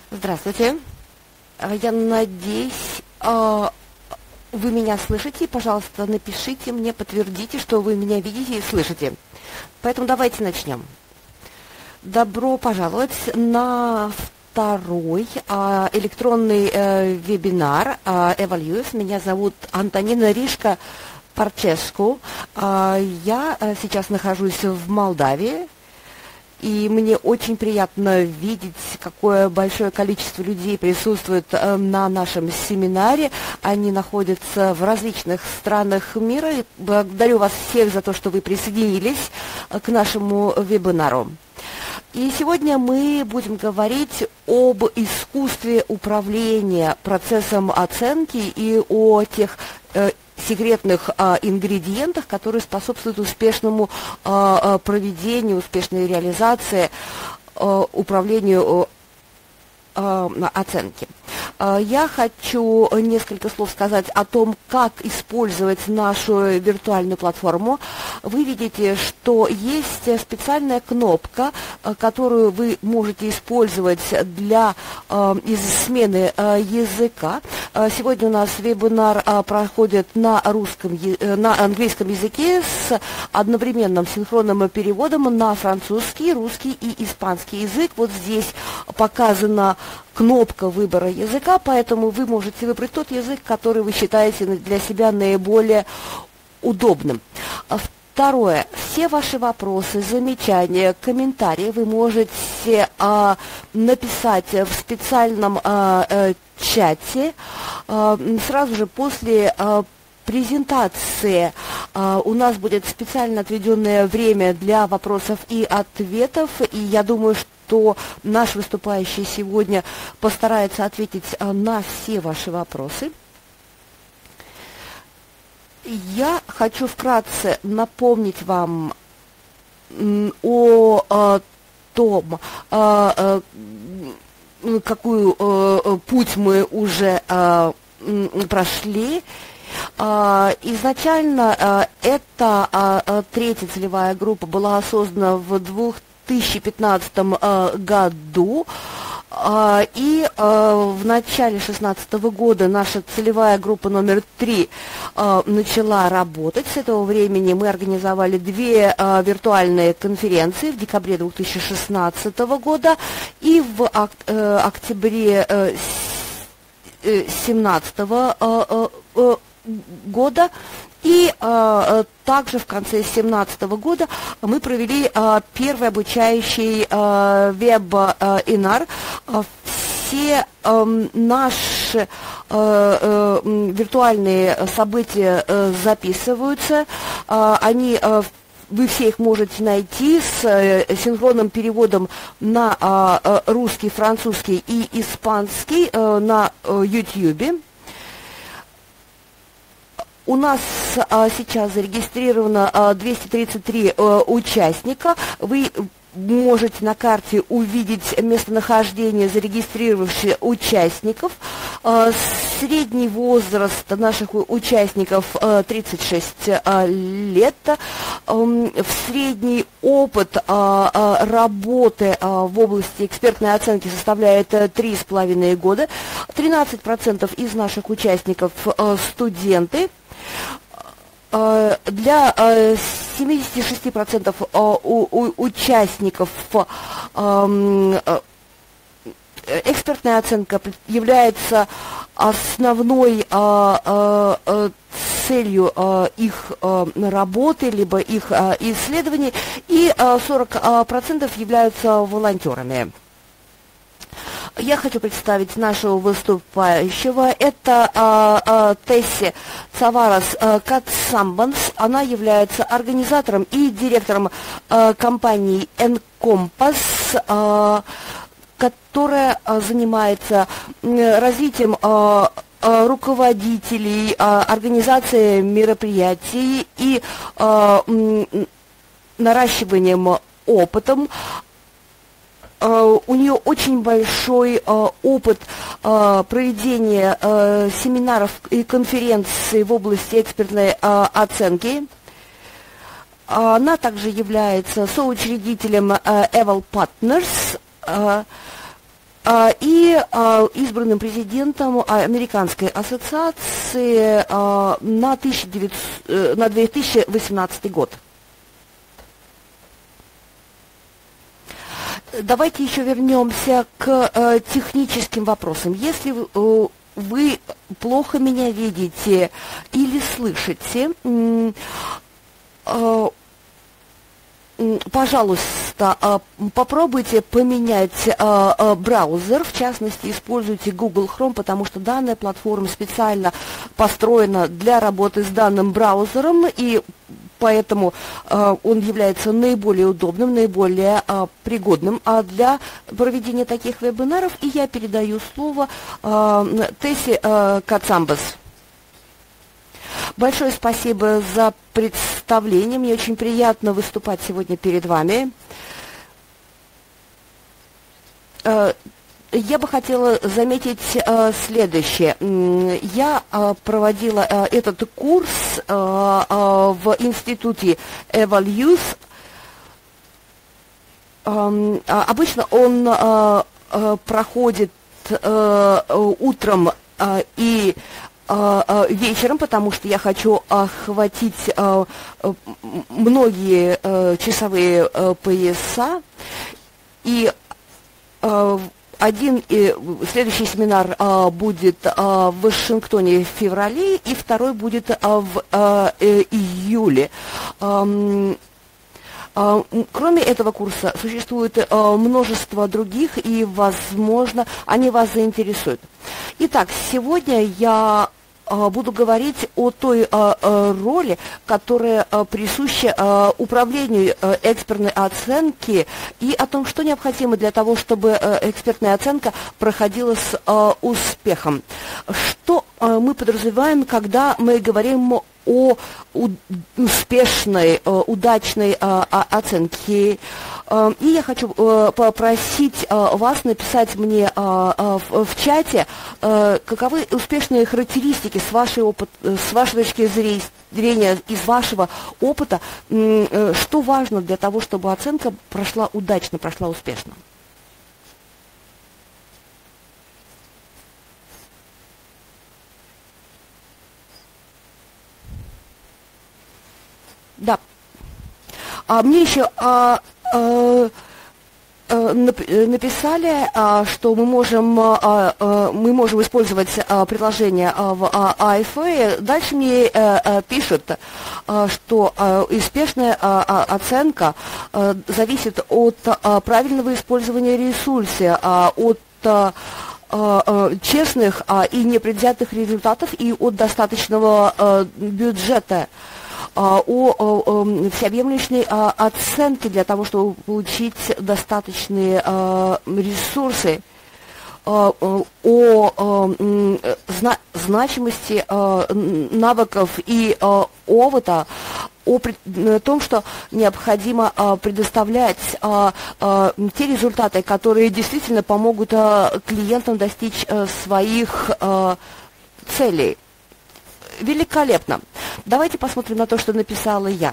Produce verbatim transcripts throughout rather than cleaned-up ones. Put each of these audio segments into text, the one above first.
Здравствуйте. А, Я надеюсь, а, вы меня слышите. Пожалуйста, напишите мне, подтвердите, что вы меня видите и слышите. Поэтому давайте начнем. Добро пожаловать на второй а, электронный э, вебинар а, Evalues. Меня зовут Антонина Ришка Парческу. А, я а, сейчас нахожусь в Молдавии. И мне очень приятно видеть, какое большое количество людей присутствует э, на нашем семинаре. Они находятся в различных странах мира. И благодарю вас всех за то, что вы присоединились э, к нашему вебинару. И сегодня мы будем говорить об искусстве управления процессом оценки и о тех э, секретных а, ингредиентах, которые способствуют успешному а, проведению, успешной реализации, а, управлению а, оценки. А, я хочу несколько слов сказать о том, как использовать нашу виртуальную платформу. Вы видите, что есть специальная кнопка, которую вы можете использовать для а, из смены а, языка. Сегодня у нас вебинар а, проходит на русском, на английском языке с одновременным синхронным переводом на французский, русский и испанский язык. Вот здесь показана кнопка выбора языка, поэтому вы можете выбрать тот язык, который вы считаете для себя наиболее удобным. Второе. Все ваши вопросы, замечания, комментарии вы можете а, написать в специальном а, а, чате а, сразу же после а, презентации. А, у нас будет специально отведенное время для вопросов и ответов, и я думаю, что наш выступающий сегодня постарается ответить а, на все ваши вопросы. Я хочу вкратце напомнить вам о, о том, о, о, какую о, путь мы уже о, прошли. Изначально эта третья целевая группа была создана в две тысячи пятнадцатом году. И в начале две тысячи шестнадцатого года наша целевая группа номер три начала работать. С этого времени мы организовали две виртуальные конференции в декабре две тысячи шестнадцатого года и в октябре две тысячи семнадцатого года. И э, также в конце две тысячи семнадцатого года мы провели э, первый обучающий э, веб-инар. Все э, наши э, э, виртуальные события э, записываются. Э, они, э, вы все их можете найти с э, синхронным переводом на э, русский, французский и испанский э, на э, YouTube. У нас а, сейчас зарегистрировано а, двести тридцать три а, участника. Вы можете на карте увидеть местонахождение зарегистрировавших участников. А, средний возраст наших участников а, тридцать шесть а, лет. А, в средний опыт а, а, работы а, в области экспертной оценки составляет три с половиной года. тринадцать процентов из наших участников а, студенты. Для семидесяти шести процентов участников экспертная оценка является основной целью их работы, либо их исследований, и сорок процентов являются волонтерами. Я хочу представить нашего выступающего. Это а, а, Тесси Цаварас а, Катсамбанс. Она является организатором и директором а, компании Encompass, а, которая а, занимается развитием а, а, руководителей, а, организацией мероприятий и а, наращиванием опытом. Uh, у нее очень большой uh, опыт uh, проведения uh, семинаров и конференций в области экспертной uh, оценки. Uh, она также является соучредителем uh, Eval Partners. Uh, и избранным президентом Американской ассоциации на две тысячи восемнадцатый год. Давайте еще вернемся к техническим вопросам. Если вы плохо меня видите или слышите, пожалуйста, попробуйте поменять браузер, в частности, используйте Google Chrome, потому что данная платформа специально построена для работы с данным браузером, и поэтому он является наиболее удобным, наиболее пригодным для проведения таких вебинаров. И я передаю слово Тессе Кацамбас. Большое спасибо за представление. Мне очень приятно выступать сегодня перед вами. Я бы хотела заметить следующее. Я проводила этот курс в институте Evalues. Обычно он проходит утром и вечером, потому что я хочу охватить многие часовые пояса. И один, следующий семинар будет в Вашингтоне в феврале, и второй будет в июле. Кроме этого курса существует множество других, и, возможно, они вас заинтересуют. Итак, сегодня я буду говорить о той роли, которая присуща управлению экспертной оценки, и о том, что необходимо для того, чтобы экспертная оценка проходила с успехом. Что мы подразумеваем, когда мы говорим о успешной, удачной оценке. И я хочу попросить вас написать мне в чате, каковы успешные характеристики с вашей, опыт, с вашей точки зрения, из вашего опыта, что важно для того, чтобы оценка прошла удачно, прошла успешно. Да. А мне еще а, а, а, написали, а, что мы можем, а, а, мы можем использовать а, приложение а, в ай эф эй. Дальше мне а, а, пишут, а, что а, успешная а, оценка а, зависит от а, правильного использования ресурса, а, от а, честных а, и непредвзятых результатов и от достаточного а, бюджета. О, о, о всеобъемлющей о, оценке для того, чтобы получить достаточные о, ресурсы, о, о, о зна, значимости о, навыков и о, опыта, о, о том, что необходимо о, предоставлять о, о, те результаты, которые действительно помогут о, клиентам достичь о, своих о, целей. Великолепно. Давайте посмотрим на то, что написала я.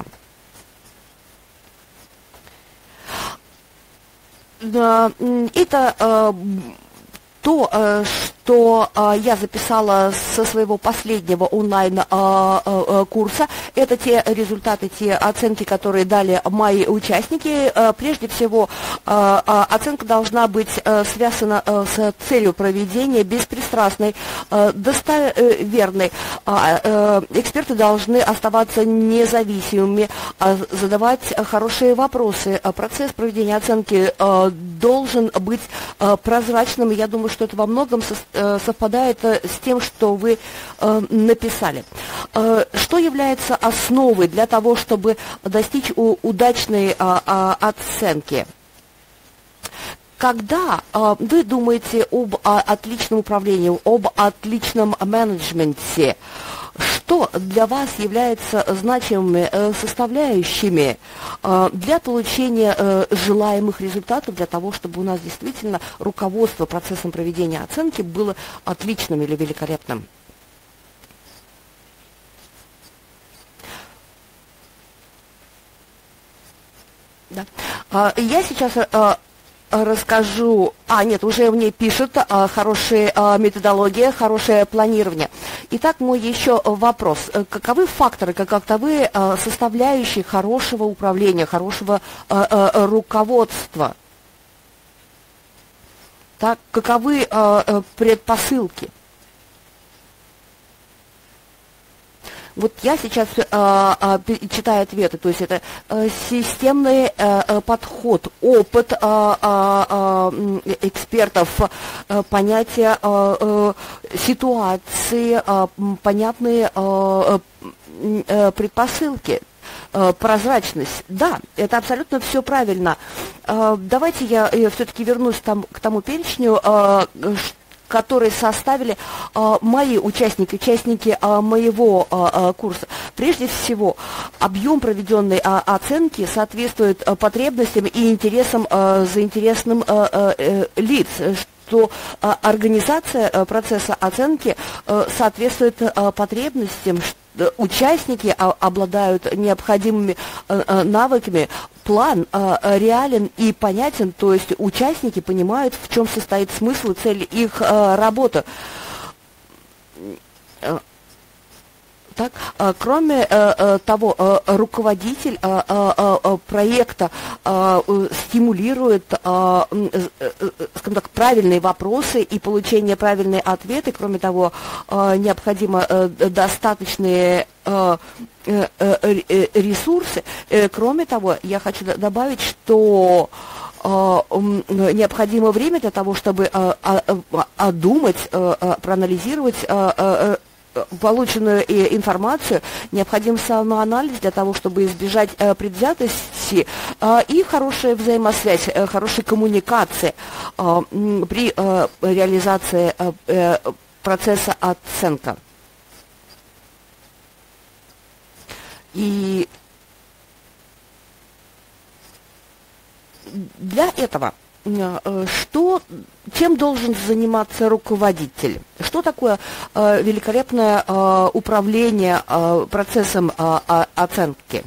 Это то, что я записала со своего последнего онлайн-курса. Это те результаты, те оценки, которые дали мои участники. Прежде всего, оценка должна быть связана с целью проведения, беспристрастной, достоверной. Эксперты должны оставаться независимыми, задавать хорошие вопросы. Процесс проведения оценки должен быть прозрачным. Я думаю, что это во многом совпадает с тем, что вы написали. Что является основой для того, чтобы достичь удачной оценки? Когда э, вы думаете об о, отличном управлении, об отличном менеджменте, что для вас является значимыми э, составляющими э, для получения э, желаемых результатов, для того, чтобы у нас действительно руководство процессом проведения оценки было отличным или великолепным? Да. Э, я сейчас... Э, расскажу... А, нет, уже мне пишут, а, хорошая а, методология, хорошее планирование. Итак, мой еще вопрос. Каковы факторы, каковы а, составляющие хорошего управления, хорошего а, а, руководства? Так, каковы а, предпосылки? Вот я сейчас э, э, читаю ответы, то есть это э, системный э, подход, опыт э, э, экспертов, э, понятие э, э, ситуации, э, понятные э, э, предпосылки. Прозрачность. Да, это абсолютно все правильно. Э, давайте я э, все-таки вернусь там, к тому перечню, э, которые составили а, мои участники, участники а, моего а, а, курса. Прежде всего, объем проведенной а, оценки соответствует а, потребностям и интересам а, заинтересованных а, а, лиц, что а, организация а, процесса оценки а, соответствует а, потребностям, участники а, обладают необходимыми а, навыками, план а, реален и понятен, то есть участники понимают, в чем состоит смысл и цель их а, работы. Так, а, кроме а, того, а, руководитель а, а, а, проекта а, стимулирует, а, скажем так, правильные вопросы и получение правильных ответов. Кроме того, а, необходимо а, достаточные а, ресурсы. Кроме того, я хочу добавить, что необходимо время для того, чтобы одумать, проанализировать полученную информацию, необходим самоанализ для того, чтобы избежать э, предвзятости э, и хорошая взаимосвязь, э, хорошая коммуникация э, при э, реализации э, э, процесса оценка. И для этого что, чем должен заниматься руководитель? Что такое э, великолепное э, управление э, процессом э, оценки?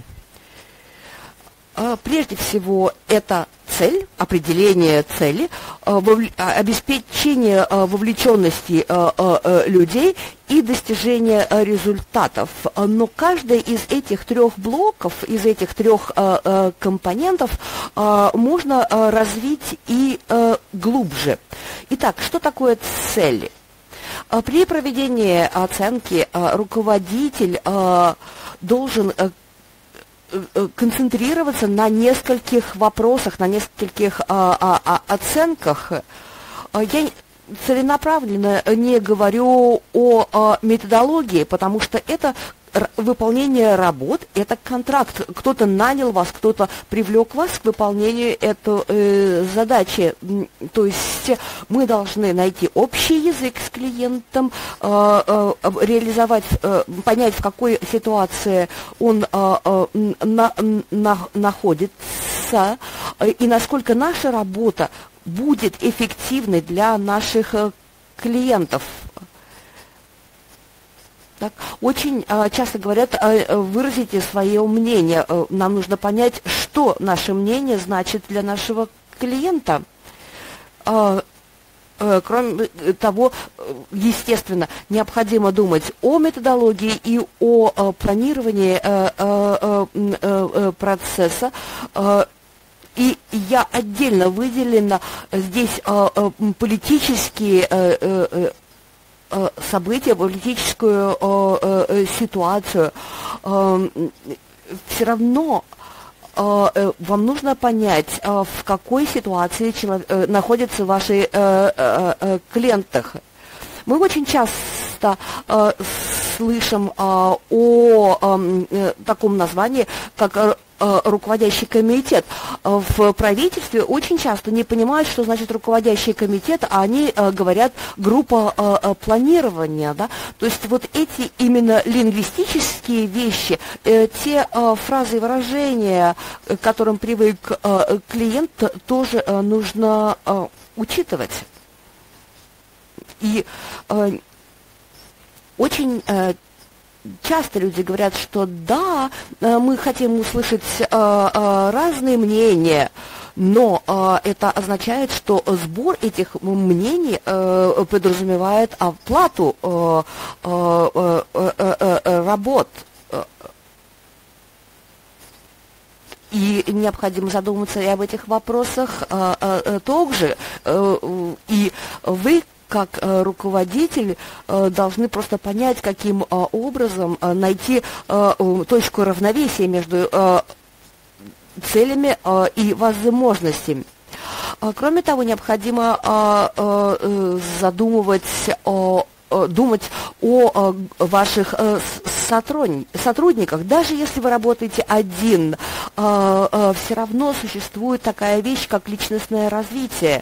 Э, прежде всего, это цель, определение цели, э, вовл- обеспечение э, вовлеченности э, э, людей и достижение э, результатов. Но каждый из этих трех блоков, из этих трех э, э, компонентов э, можно э, развить и э, глубже. Итак, что такое цель? Э, при проведении оценки э, руководитель э, должен э, концентрироваться на нескольких вопросах, на нескольких а, а, а, оценках. Я целенаправленно не говорю о, о методологии, потому что это выполнение работ, это контракт. Кто-то нанял вас, кто-то привлек вас к выполнению этой э, задачи. То есть мы должны найти общий язык с клиентом, э, э, реализовать, э, понять, в какой ситуации он э, э, на, на, находится, э, и насколько наша работа будет эффективной для наших э, клиентов. Так, очень а, часто говорят, а, выразите свое мнение. А, нам нужно понять, что наше мнение значит для нашего клиента. А, а, кроме того, естественно, необходимо думать о методологии и о а, планировании а, а, а, а, процесса. А, И я отдельно выделена здесь а, а, политические а, а, события, политическую э, э, ситуацию, э, все равно э, вам нужно понять, э, в какой ситуации человек, э, находятся ваши э, э, э, клиенты. Мы очень часто э, слышим э, о э, таком названии, как э, руководящий комитет. В правительстве очень часто не понимают, что значит руководящий комитет, а они э, говорят группа э, планирования. Да? То есть вот эти именно лингвистические вещи, э, те э, фразы и выражения, к которым привык э, клиент, тоже э, нужно э, учитывать. И э, очень э, часто люди говорят, что да, мы хотим услышать разные мнения, но э, это означает, что сбор этих мнений э, подразумевает оплату э, э, э, э, э, работ. И необходимо задуматься и об этих вопросах э, э, также. Э, и вы, как э, руководитель, э, должны просто понять, каким э, образом э, найти э, точку равновесия между э, целями э, и возможностями. Э, кроме того, необходимо э, э, задумывать о думать о ваших сотрудниках. Даже если вы работаете один, все равно существует такая вещь, как личностное развитие.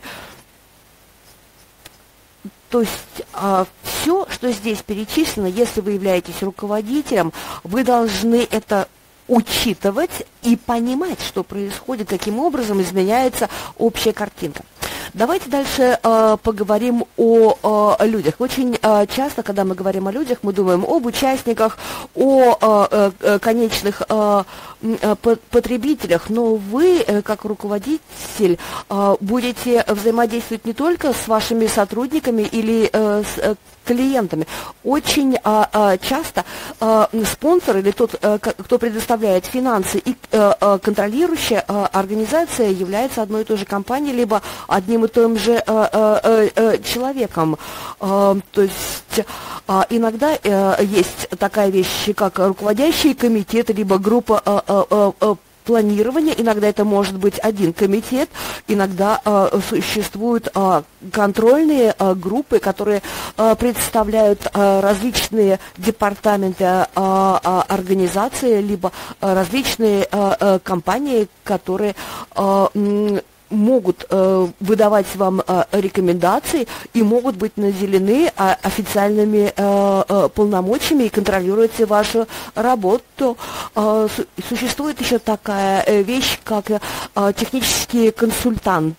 То есть все, что здесь перечислено, если вы являетесь руководителем, вы должны это учитывать и понимать, что происходит, каким образом изменяется общая картинка. Давайте дальше э, поговорим о э, людях. Очень э, часто, когда мы говорим о людях, мы думаем об участниках, о э, э, конечных э, э, потребителях, но вы, э, как руководитель, э, будете взаимодействовать не только с вашими сотрудниками или э, с э, клиентами. Очень а, а, часто а, спонсор или тот, а, кто предоставляет финансы и а, а, контролирующая а, организация является одной и той же компанией, либо одним и тем же а, а, а, человеком. А, то есть а, иногда а, есть такая вещь, как руководящий комитет, либо группа а, а, а, планирования. Иногда это может быть один комитет, иногда э, существуют э, контрольные э, группы, которые э, представляют э, различные департаменты э, э, организации, либо э, различные э, э, компании, которые э, могут э, выдавать вам э, рекомендации и могут быть наделены э, официальными э, э, полномочиями и контролировать вашу работу. Э, су существует еще такая э, вещь, как э, технические консультанты.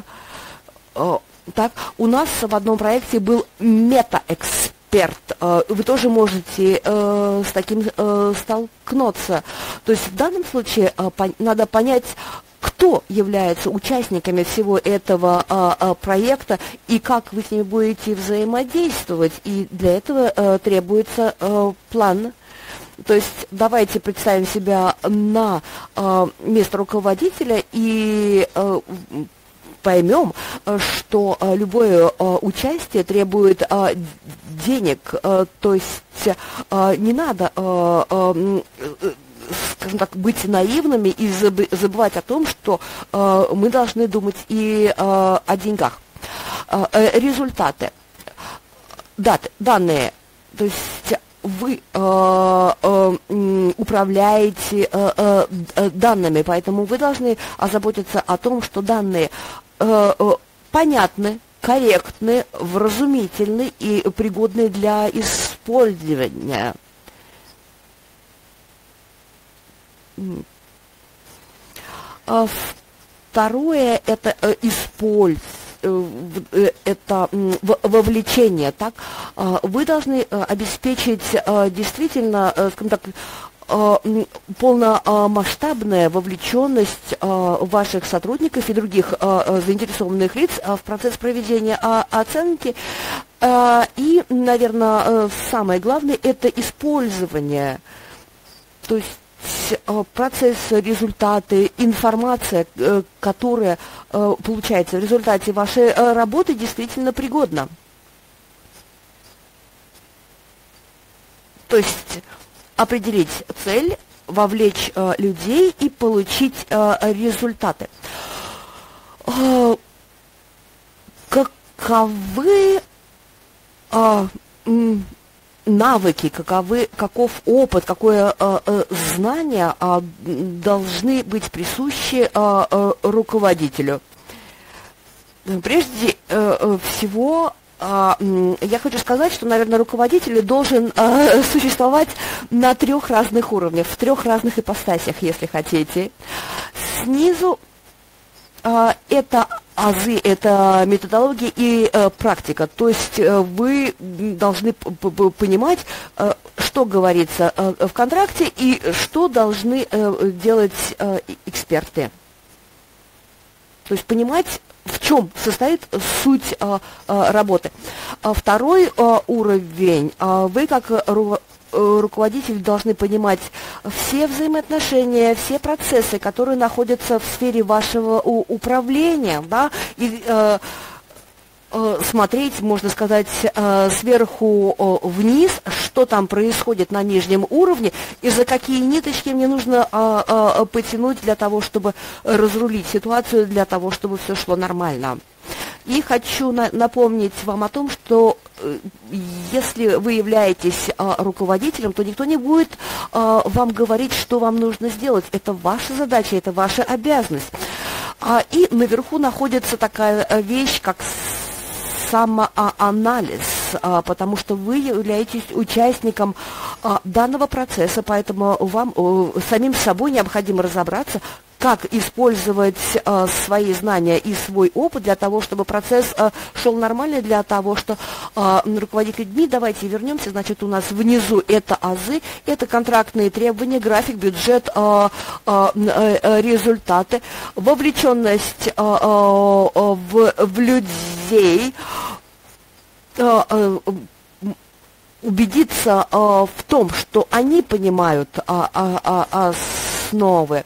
Э, так, у нас в одном проекте был мета-эксперт. Вы тоже можете э, с таким э, столкнуться. То есть в данном случае э, по надо понять, кто является участниками всего этого а, а, проекта и как вы с ними будете взаимодействовать. И для этого а, требуется а, план. То есть давайте представим себя на а, место руководителя и а, поймем, что а, любое а, участие требует а, денег. А, то есть а, не надо А, а, скажем так, быть наивными и забывать о том, что э, мы должны думать и э, о деньгах. Э, результаты, даты, данные, то есть вы э, э, управляете э, э, данными, поэтому вы должны озаботиться о том, что данные э, э, понятны, корректны, вразумительны и пригодны для использования. Второе – это использование, это вовлечение. Так? Вы должны обеспечить действительно, скажем так, полномасштабная вовлеченность ваших сотрудников и других заинтересованных лиц в процесс проведения оценки. И, наверное, самое главное – это использование. То есть процесс, результаты, информация, которая получается в результате вашей работы, действительно пригодна. То есть определить цель, вовлечь людей и получить результаты. Каковы навыки, каковы, каков опыт, какое э, э, знание э, должны быть присущи э, э, руководителю. Прежде э, всего, э, я хочу сказать, что, наверное, руководитель должен э, существовать на трех разных уровнях, в трех разных ипостасях, если хотите. Снизу э, это азы, это методология и э, практика. То есть э, вы должны понимать, э, что говорится в контракте и что должны делать эксперты. То есть понимать, в чем состоит суть работы. Второй уровень. Вы как руководители должны понимать все взаимоотношения, все процессы, которые находятся в сфере вашего управления, да, и э, э, смотреть, можно сказать, э, сверху э, вниз, что там происходит на нижнем уровне, и за какие ниточки мне нужно э, э, потянуть для того, чтобы разрулить ситуацию, для того, чтобы все шло нормально. И хочу на напомнить вам о том, что э, если вы являетесь э, руководителем, то никто не будет э, вам говорить, что вам нужно сделать. Это ваша задача, это ваша обязанность. А, и наверху находится такая вещь, как самоанализ, а, потому что вы являетесь участником а, данного процесса, поэтому вам а, самим собой необходимо разобраться, как использовать э, свои знания и свой опыт для того, чтобы процесс э, шел нормально, для того, что э, руководить людьми. Давайте вернемся, значит, у нас внизу это азы, это контрактные требования, график, бюджет, э, э, э, результаты, вовлеченность э, э, в, в людей, э, э, убедиться э, в том, что они понимают э, э, э, основы.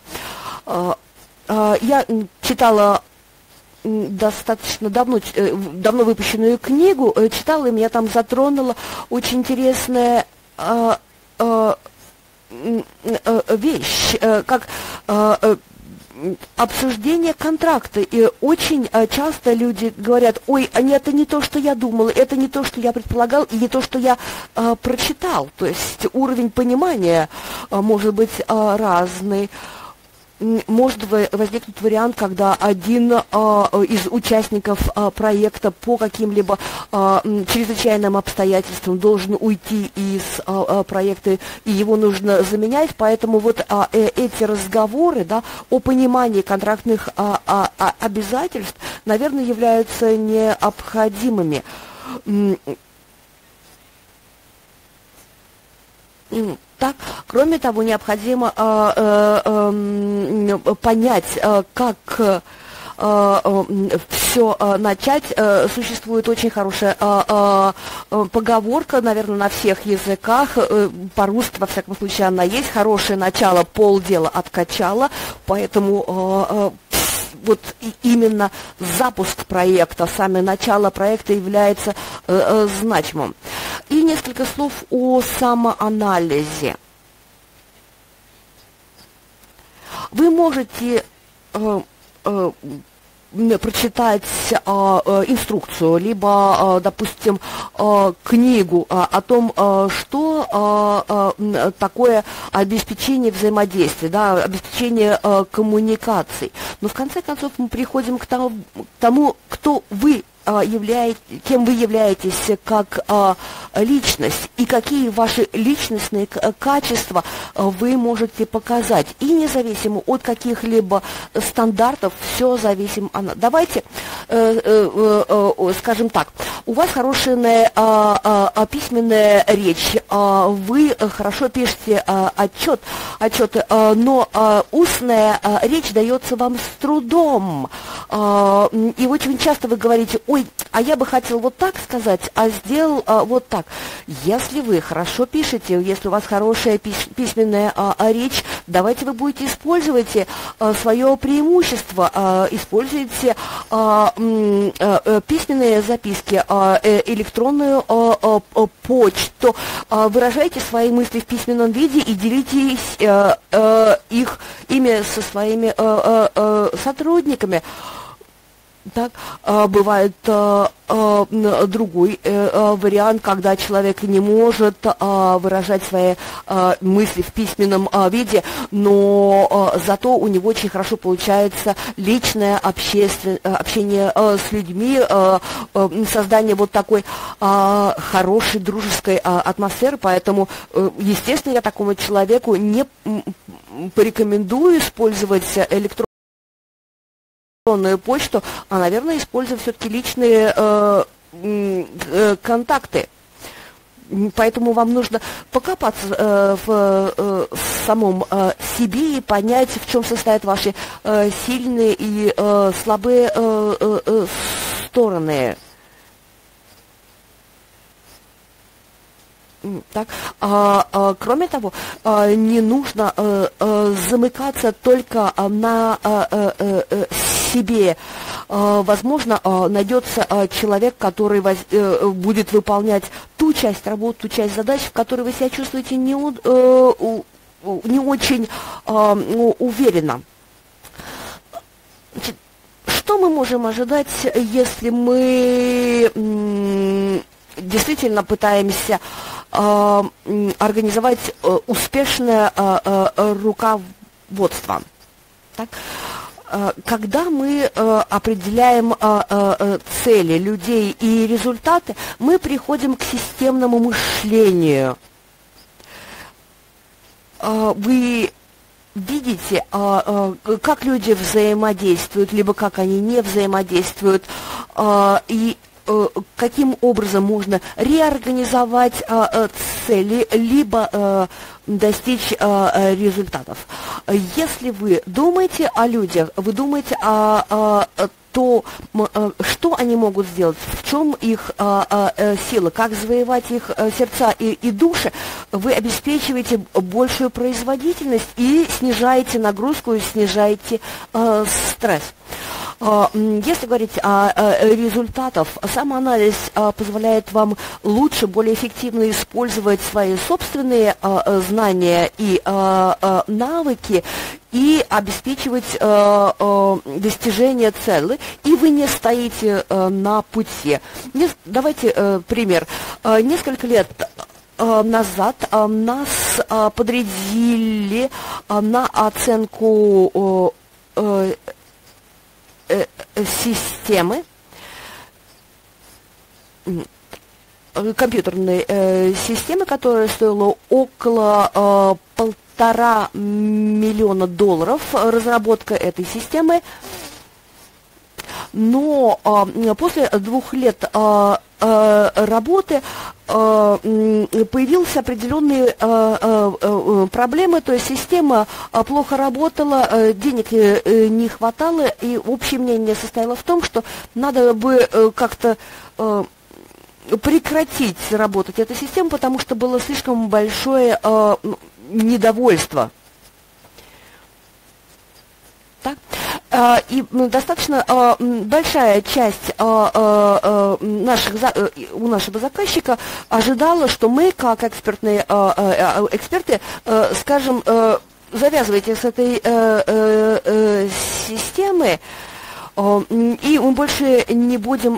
Я читала достаточно давно, давно выпущенную книгу, читала, и меня там затронула очень интересная вещь, как обсуждение контракта. И очень часто люди говорят: ой, это не то, что я думала, это не то, что я предполагал, и не то, что я а, прочитал. То есть уровень понимания а, может быть а, разный. Может возникнуть вариант, когда один э, из участников э, проекта по каким-либо э, чрезвычайным обстоятельствам должен уйти из э, проекта, и его нужно заменять. Поэтому вот э, эти разговоры, да, о понимании контрактных э, э, обязательств, наверное, являются необходимыми. Так, кроме того, необходимо э, э, э, понять, э, как э, э, все э, начать. Э, существует очень хорошая э, э, поговорка, наверное, на всех языках. Э, по-русски, во всяком случае, она есть. Хорошее начало полдела откачало, поэтому э, э, вот именно запуск проекта, самое начало проекта является э, э, значимым. И несколько слов о самоанализе. Вы можете э, э, прочитать э, э, инструкцию, либо, э, допустим, э, книгу э, о том, э, что э, э, такое обеспечение взаимодействия, да, обеспечение э, коммуникаций. Но в конце концов мы приходим к тому, к тому кто вы являетесь, кем вы являетесь как а, личность и какие ваши личностные качества вы можете показать. И независимо от каких-либо стандартов, все зависит от... Давайте, э, э, э, скажем так, у вас хорошая а, а, письменная речь, а, вы хорошо пишете а, отчет, отчеты, а, но а, устная а, речь дается вам с трудом. А, и очень часто вы говорите: ой, а я бы хотел вот так сказать, а сделал а, вот так. Если вы хорошо пишете, если у вас хорошая пись письменная а, а, речь, давайте вы будете использовать а, свое преимущество, а, используйте а, а, письменные записки, а, электронную а, а, почту, а, выражайте свои мысли в письменном виде и делитесь а, а, их ими со своими а, а, а, сотрудниками. Так, а, бывает а, а, другой а, вариант, когда человек не может а, выражать свои а, мысли в письменном а, виде, но а, зато у него очень хорошо получается личное обществен... общение а, с людьми, а, а, создание вот такой а, хорошей дружеской а, атмосферы. Поэтому, а, естественно, я такому человеку не порекомендую использовать электронную почту, а, наверное, используя все-таки личные э, э, контакты. Поэтому вам нужно покопаться э, в э, самом э, себе и понять, в чем состоят ваши э, сильные и э, слабые э, э, стороны. Так, а, а, кроме того, а, не нужно а, а, замыкаться только а, на а, а, а, себе. А, возможно, а, найдется а, человек, который воз, а, будет выполнять ту часть работы, ту часть задач, в которой вы себя чувствуете не, а, не очень а, уверенно. Значит, что мы можем ожидать, если мы м, действительно пытаемся организовать успешное руководство? Так? Когда мы определяем цели людей и результаты, мы приходим к системному мышлению. Вы видите, как люди взаимодействуют, либо как они не взаимодействуют, и каким образом можно реорганизовать а, а, цели, либо а, достичь а, результатов. Если вы думаете о людях, вы думаете о, о то, что они могут сделать, в чем их а, а, сила, как завоевать их сердца и, и души, вы обеспечиваете большую производительность и снижаете нагрузку, и снижаете а, стресс. Если говорить о результатах, самоанализ позволяет вам лучше, более эффективно использовать свои собственные знания и навыки и обеспечивать достижение цели, и вы не стоите на пути. Давайте пример. Несколько лет назад нас подрядили на оценку системы, компьютерной э, системы, которая стоила около э, полтора миллиона долларов, разработка этой системы. Но э, после двух лет э, э, работы э, появились определенные э, э, проблемы, то есть система э, плохо работала, э, денег э, не хватало, и общее мнение состояло в том, что надо бы э, как-то э, прекратить работать эта система, потому что было слишком большое э, недовольство. Так? И достаточно большая часть наших, у нашего заказчика ожидала, что мы, как экспертные эксперты, скажем, завязывайте с этой системы, и мы больше не будем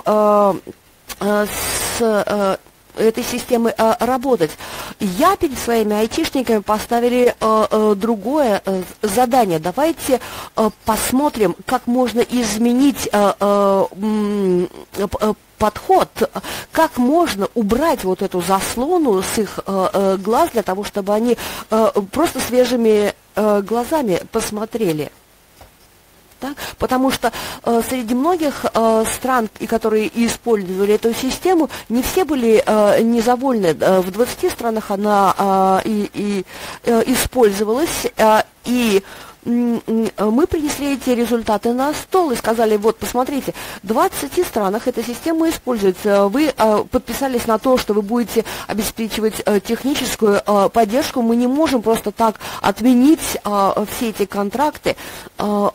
с этой системы а, работать. Я перед своими айтишниками поставили а, а, другое а, задание. Давайте а, посмотрим, как можно изменить а, а, а, подход, как можно убрать вот эту заслону с их а, а, глаз, для того, чтобы они а, просто свежими а, глазами посмотрели. Так? Потому что э, среди многих э, стран, и которые использовали эту систему, не все были э, недовольны. Э, в двадцати странах она э, и, и, э, использовалась, э, и э, мы принесли эти результаты на стол и сказали: вот, посмотрите, в двадцати странах эта система используется. Вы э, подписались на то, что вы будете обеспечивать э, техническую э, поддержку. Мы не можем просто так отменить э, все эти контракты. Э,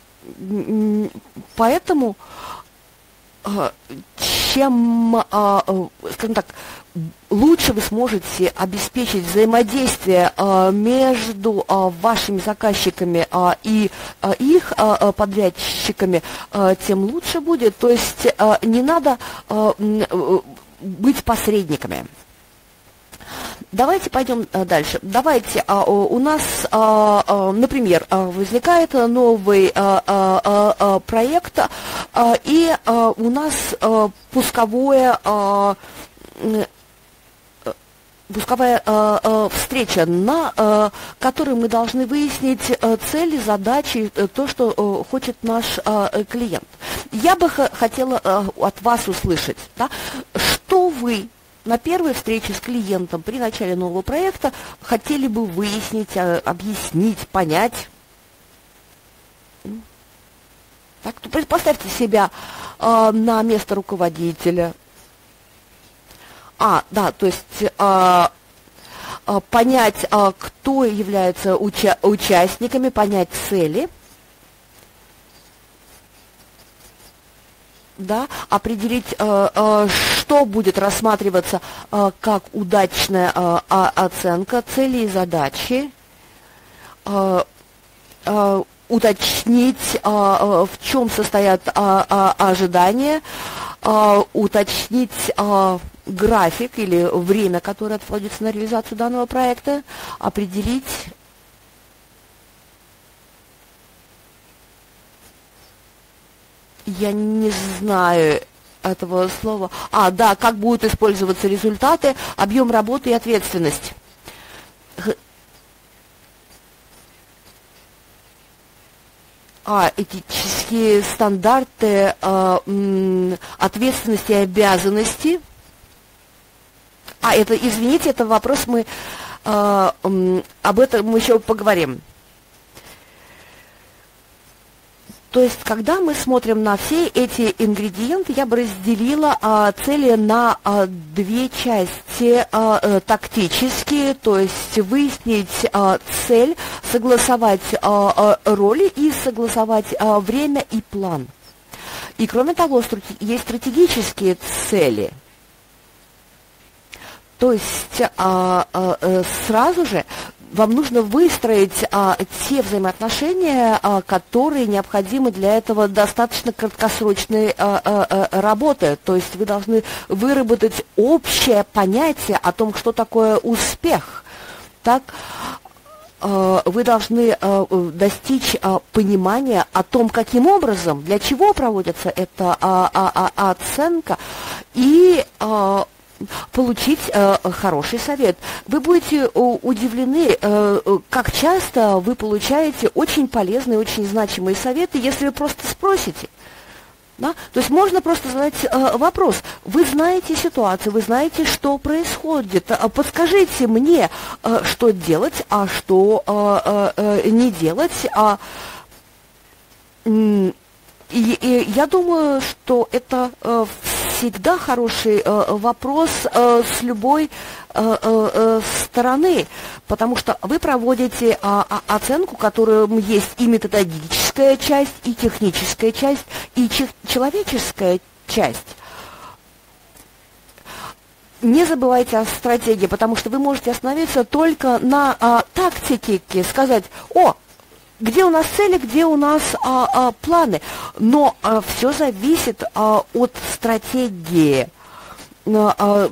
Поэтому, чем, скажем так, лучше вы сможете обеспечить взаимодействие между вашими заказчиками и их подрядчиками, тем лучше будет. То есть не надо быть посредниками. Давайте пойдем дальше. Давайте, у нас, например, возникает новый проект, и у нас пусковое, пусковая встреча, на которой мы должны выяснить цели, задачи, то, что хочет наш клиент. Я бы хотела от вас услышать, да, что вы на первой встрече с клиентом при начале нового проекта хотели бы выяснить, объяснить, понять. Так, поставьте себя э, на место руководителя. А, да, то есть э, э, понять, э, кто является уча участниками, понять цели. Да, определить, э, э, что будет рассматриваться э, как удачная э, оценка целей и задачи, э, э, уточнить, э, э, в чем состоят э, э, ожидания, э, уточнить э, график или время, которое отводится на реализацию данного проекта, определить. Я не знаю этого слова. А, да, как будут использоваться результаты, объем работы и ответственность. А, этические стандарты, э, ответственности и обязанности. А, это, извините, это вопрос, мы э, э, об этом мы еще поговорим. То есть, когда мы смотрим на все эти ингредиенты, я бы разделила а, цели на а, две части. А, а, тактические, то есть выяснить а, цель, согласовать а, а, роли и согласовать а, время и план. И кроме того, есть стратегические цели. То есть а, а, сразу же вам нужно выстроить а, те взаимоотношения, а, которые необходимы для этого достаточно краткосрочной а, а, а, работы. То есть вы должны выработать общее понятие о том, что такое успех. Так, а, вы должны а, достичь а, понимания о том, каким образом, для чего проводится эта а, а, а, оценка, и а, получить э, хороший совет. Вы будете э, удивлены, э, как часто вы получаете очень полезные, очень значимые советы, если вы просто спросите. Да? То есть можно просто задать э, вопрос. Вы знаете ситуацию, вы знаете, что происходит. Подскажите мне, э, что делать, а что э, э, не делать. А, и, и я думаю, что это э, всегда хороший э, вопрос э, с любой э, э, стороны, потому что вы проводите э, оценку, которая есть и методологическая часть, и техническая часть, и человеческая часть. Не забывайте о стратегии, потому что вы можете остановиться только на а, тактике, сказать: о, где у нас цели, где у нас а, а, планы. Но а, все зависит а, от стратегии. А, а,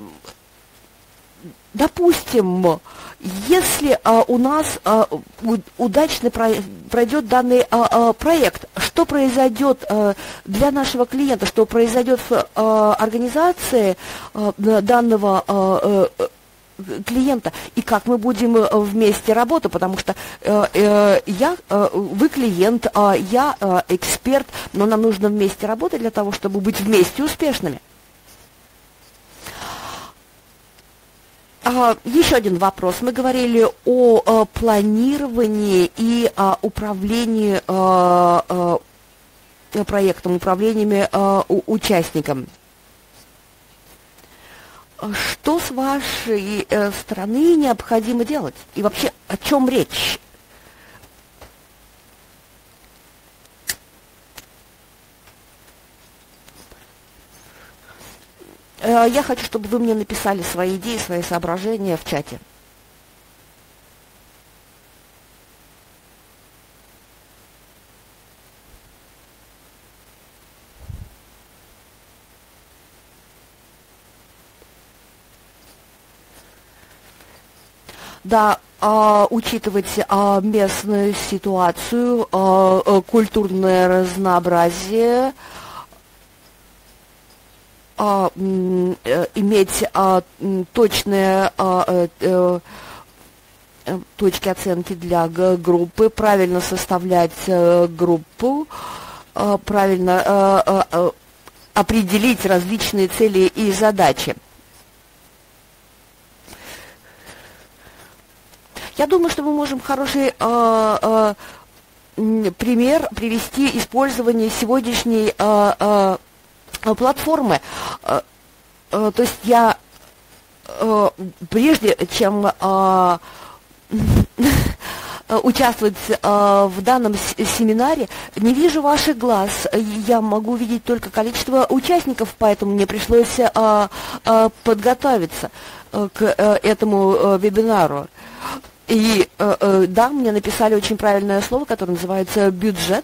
допустим, если а, у нас а, удачно про, пройдет данный а, а, проект, что произойдет а, для нашего клиента, что произойдет в а, организации а, данного а, а, клиента, и как мы будем вместе работать, потому что э, э, я, э, вы клиент, э, я э, эксперт, но нам нужно вместе работать для того, чтобы быть вместе успешными. А, еще один вопрос. Мы говорили о, о планировании и о управлении э, э, проектом, управлениями э, участником. Что с вашей э, стороны необходимо делать? И вообще, о чем речь? Э, я хочу, чтобы вы мне написали свои идеи, свои соображения в чате. Да, а, учитывать а, местную ситуацию, а, культурное разнообразие, а, м, э, иметь а, точные а, э, э, точки оценки для группы, правильно составлять э, группу, а, правильно а, а, определить различные цели и задачи. Я думаю, что мы можем хороший э, э, пример привести использование сегодняшней э, э, платформы. Э, э, то есть я э, прежде чем э, участвовать э, в данном семинаре, не вижу ваших глаз. Я могу видеть только количество участников, поэтому мне пришлось э, э, подготовиться э, к э, этому э, вебинару. И э, э, да, мне написали очень правильное слово, которое называется бюджет.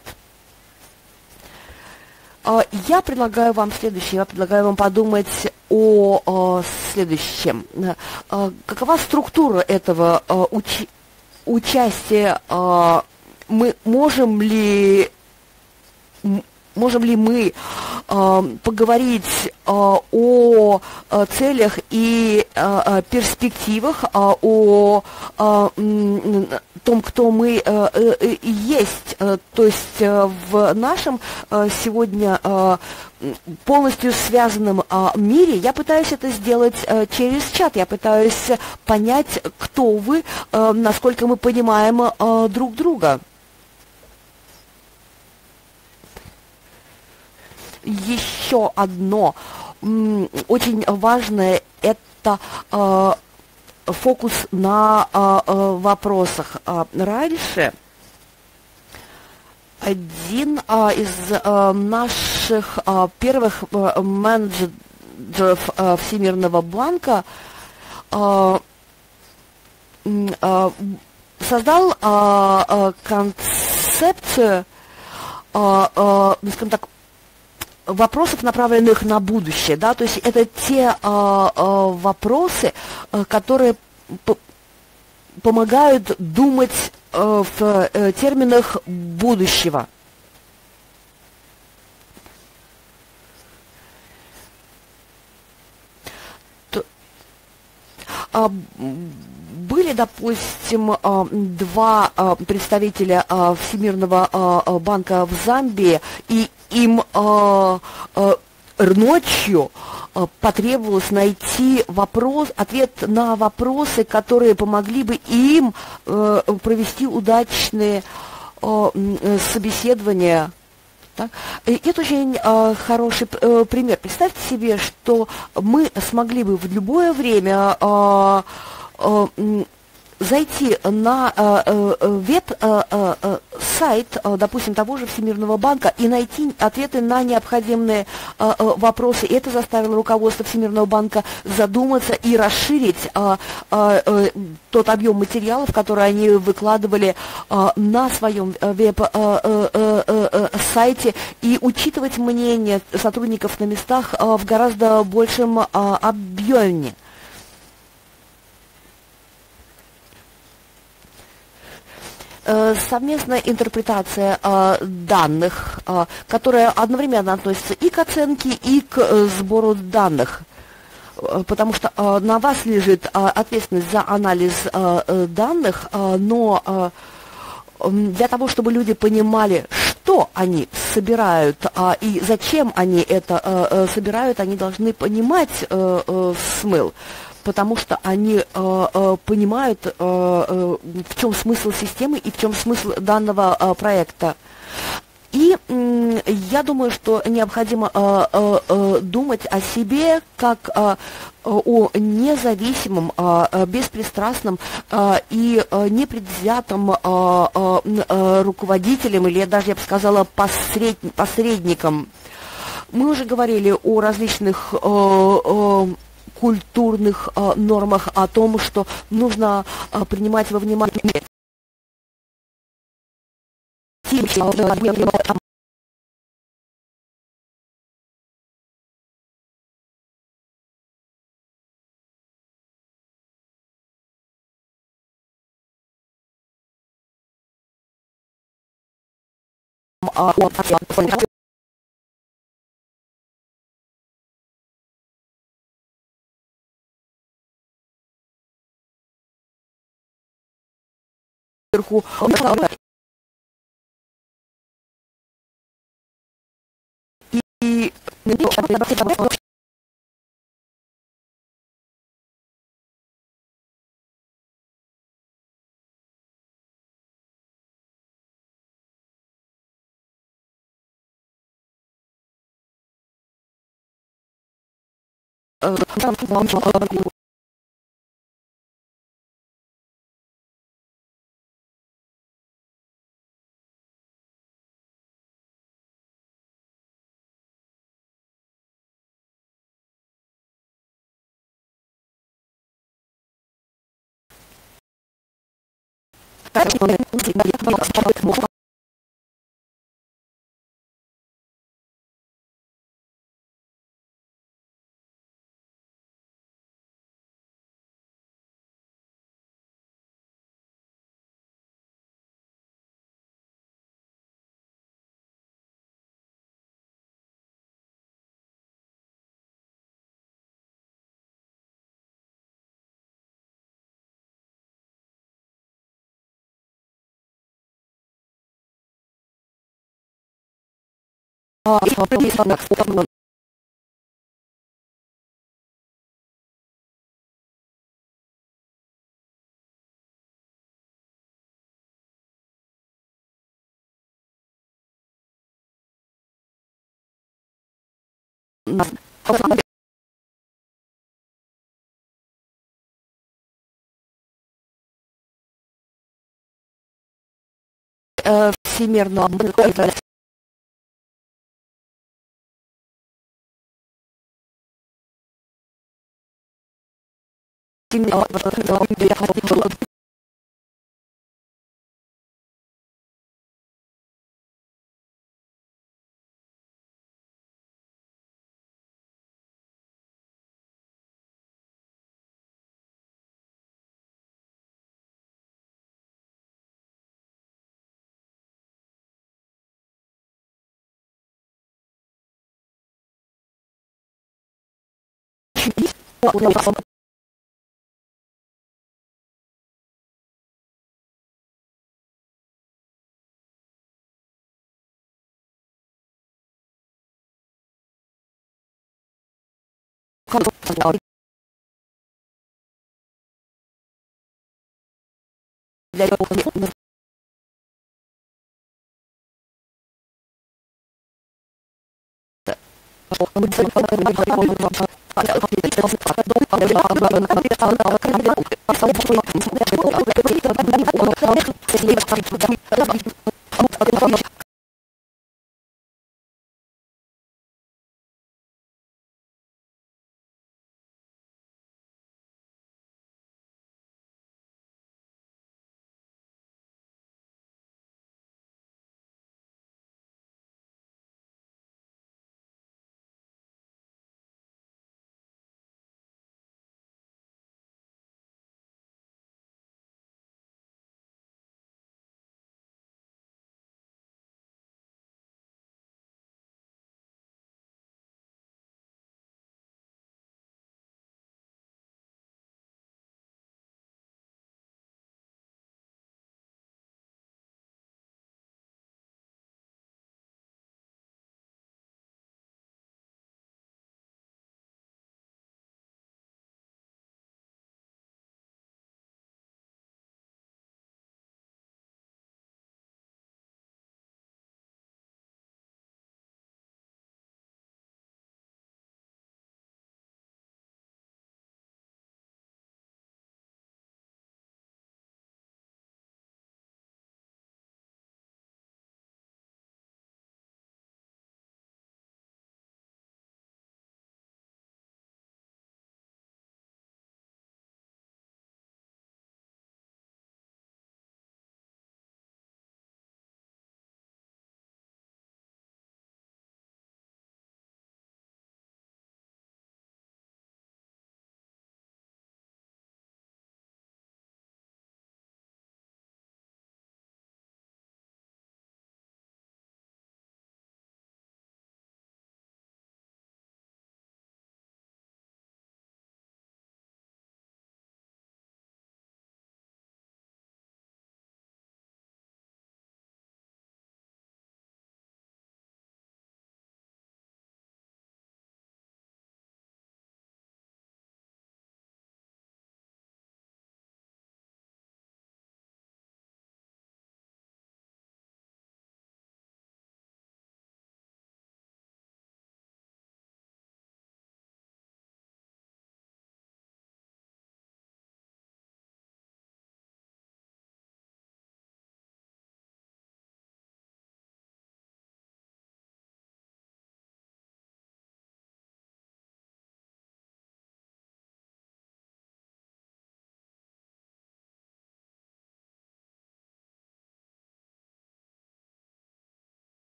Э, я предлагаю вам следующее. Я предлагаю вам подумать о, о следующем. Э, какова структура этого э, учения? Участие, э, мы можем ли, можем ли мы э, поговорить э, о э, целях и э, перспективах, э, о э, том, кто мы э, э, есть, э, то есть э, в нашем э, сегодня э, полностью связанном э, мире. Я пытаюсь это сделать э, через чат, я пытаюсь понять, кто вы, э, насколько мы понимаем э, друг друга. Еще одно м, очень важное – это э, фокус на э, э, вопросах. Э, раньше один э, из э, наших э, первых э, менеджеров э, Всемирного банка э, э, создал э, э, концепцию, э, э, скажем так, вопросов, направленных на будущее, да, то есть это те э, э, вопросы, э, которые помогают думать э, в э, терминах будущего. То, э, были, допустим, э, два э, представителя э, Всемирного э, банка в Замбии, и им э, э, ночью э, потребовалось найти вопрос, ответ на вопросы, которые помогли бы им э, провести удачные э, собеседования. Так? И это очень э, хороший э, пример. Представьте себе, что мы смогли бы в любое время э, э, зайти на э, э, веб-сайт, э, э, допустим, того же Всемирного банка и найти ответы на необходимые э, э, вопросы. И это заставило руководство Всемирного банка задуматься и расширить э, э, э, тот объем материалов, которые они выкладывали э, на своем веб-сайте, и учитывать мнение сотрудников на местах э, в гораздо большем э, объеме. Совместная интерпретация э, данных, э, которая одновременно относится и к оценке, и к э, сбору данных, э, потому что э, на вас лежит э, ответственность за анализ э, э, данных, э, но э, для того, чтобы люди понимали, что они собирают э, и зачем они это э, э, собирают, они должны понимать э, э, смысл. Потому что они э, э, понимают, э, э, в чем смысл системы и в чем смысл данного э, проекта. И э, я думаю, что необходимо э, э, думать о себе как э, о независимом, э, беспристрастном э, и э, непредвзятом э, э, руководителем, или даже, я бы сказала, посред... посредником. Мы уже говорили о различных э, э, культурных э, нормах, о том, что нужно э, принимать во внимание вверху и Э, Всемирного для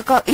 какая...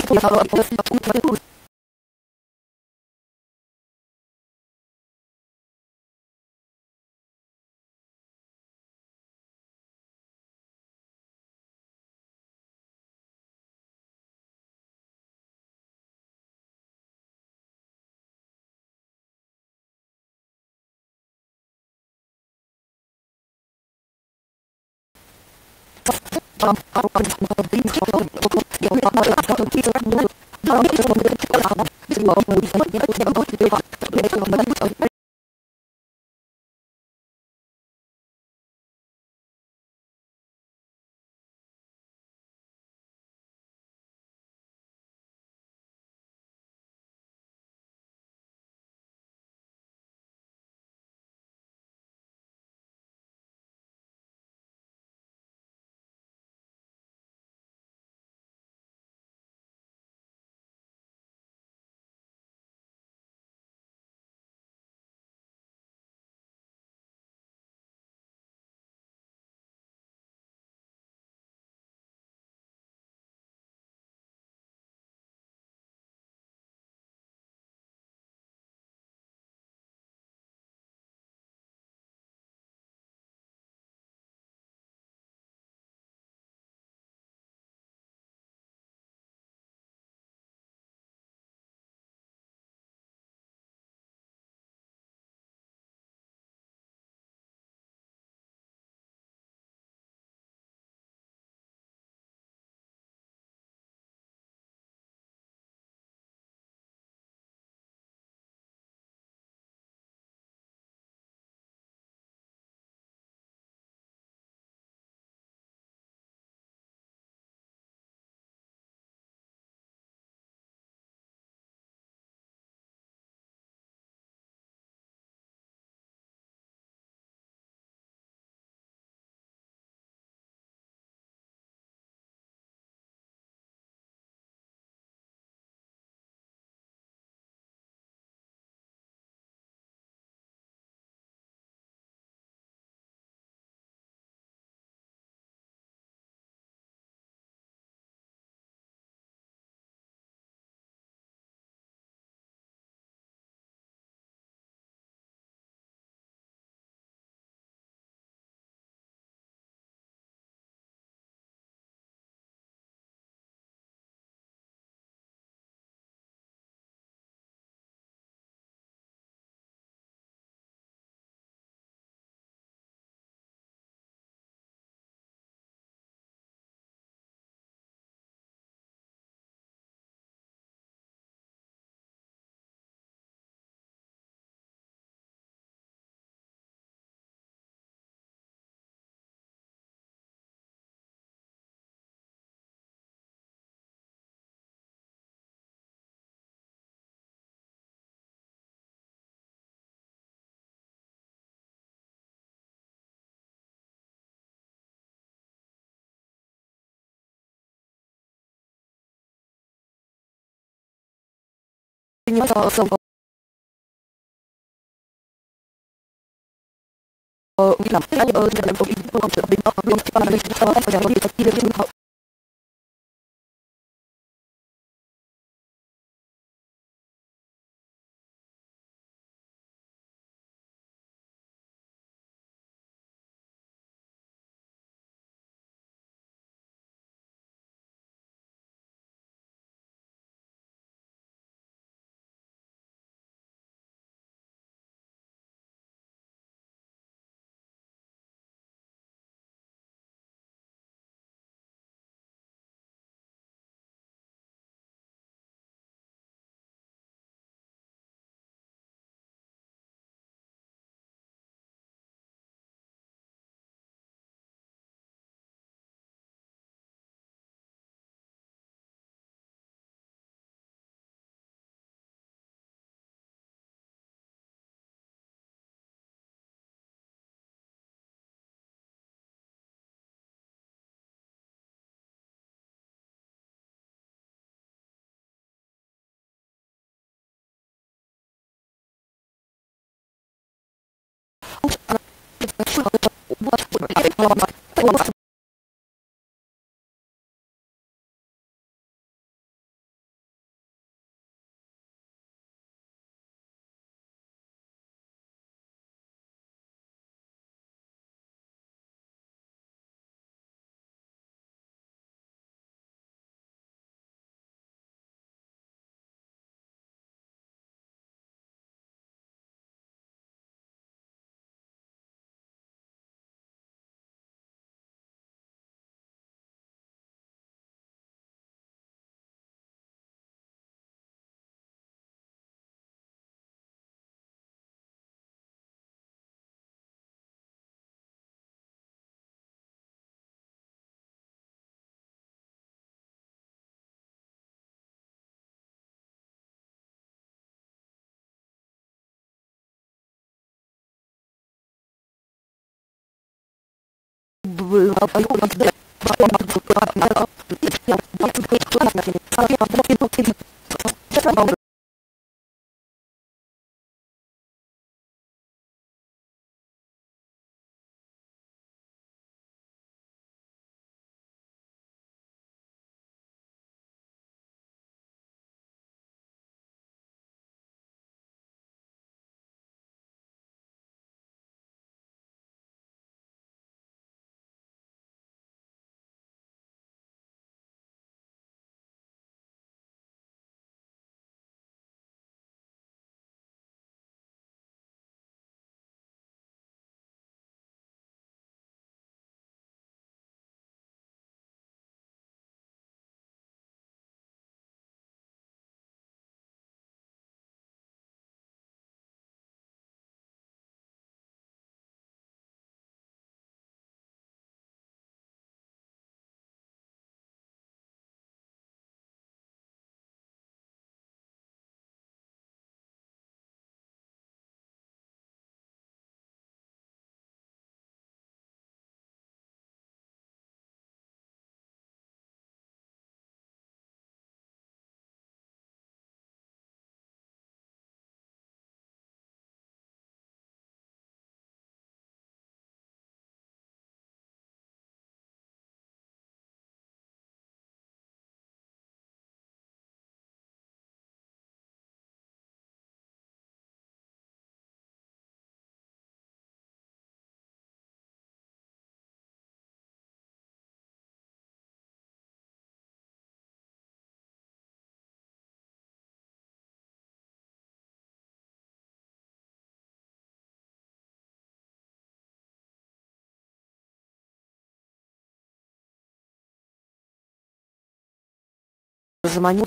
Заманил.